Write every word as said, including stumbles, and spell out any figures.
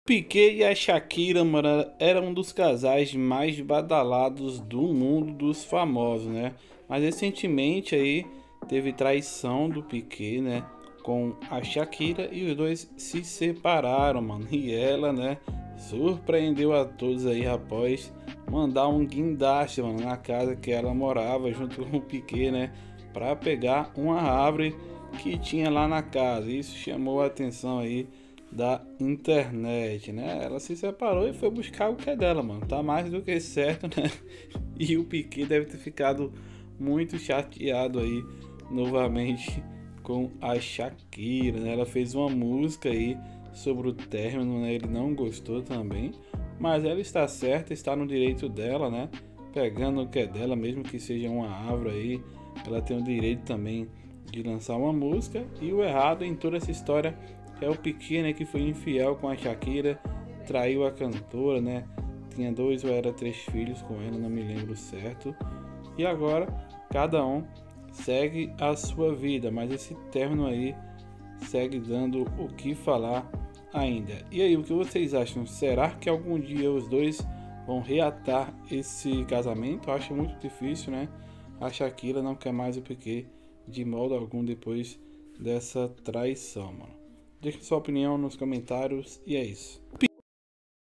Piquet e a Shakira, mano, era um dos casais mais badalados do mundo dos famosos, né? Mas recentemente aí teve traição do Piquet, né? Com a Shakira e os dois se separaram, mano. E ela, né? Surpreendeu a todos aí após mandar um guindaste, mano, na casa que ela morava junto com o Piquet, né? Pra pegar uma árvore que tinha lá na casa. Isso chamou a atenção aí da internet, né? Ela se separou e foi buscar o que é dela, mano. Tá mais do que certo, né? E o Piquet deve ter ficado muito chateado aí novamente com a Shakira, né? Ela fez uma música aí sobre o término, né? Ele não gostou também, mas ela está certa, está no direito dela, né? Pegando o que é dela, mesmo que seja uma árvore aí, ela tem o direito também de lançar uma música. E o errado em toda essa história é o Piquet, né, que foi infiel com a Shakira, traiu a cantora, né? Tinha dois ou era três filhos com ela, não me lembro certo. E agora cada um segue a sua vida, mas esse término aí segue dando o que falar ainda. E aí, o que vocês acham? Será que algum dia os dois vão reatar esse casamento? Eu acho muito difícil, né? A Shakira não quer mais o Piquet de modo algum depois dessa traição, mano. Deixe sua opinião nos comentários e é isso.